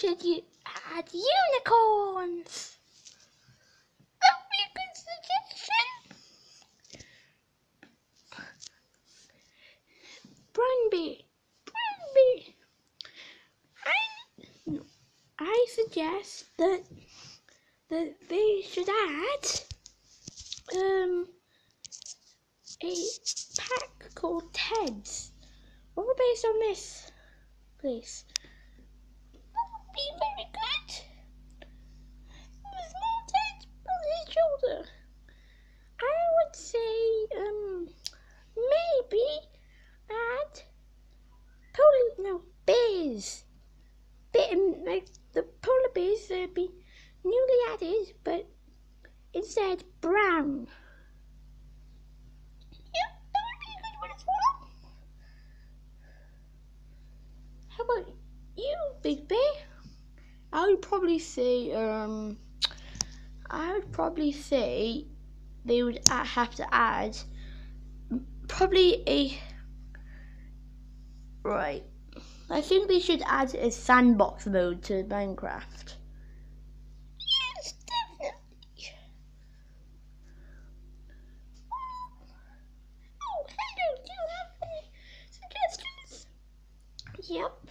should you add unicorns? That would be a good suggestion. Brunby. I suggest that they should add a pack called Ted's. All based on this place. That would be very good. There's more Ted's on his shoulder. I would say maybe add bears. Like the polar bears be newly added, but instead brown. Yep, that would be a good one as well. How about you, Big Bear? I would probably say they would have to add probably right. I think they should add a sandbox mode to Minecraft. Yes, definitely. Oh, hello, do you have any suggestions? Yep.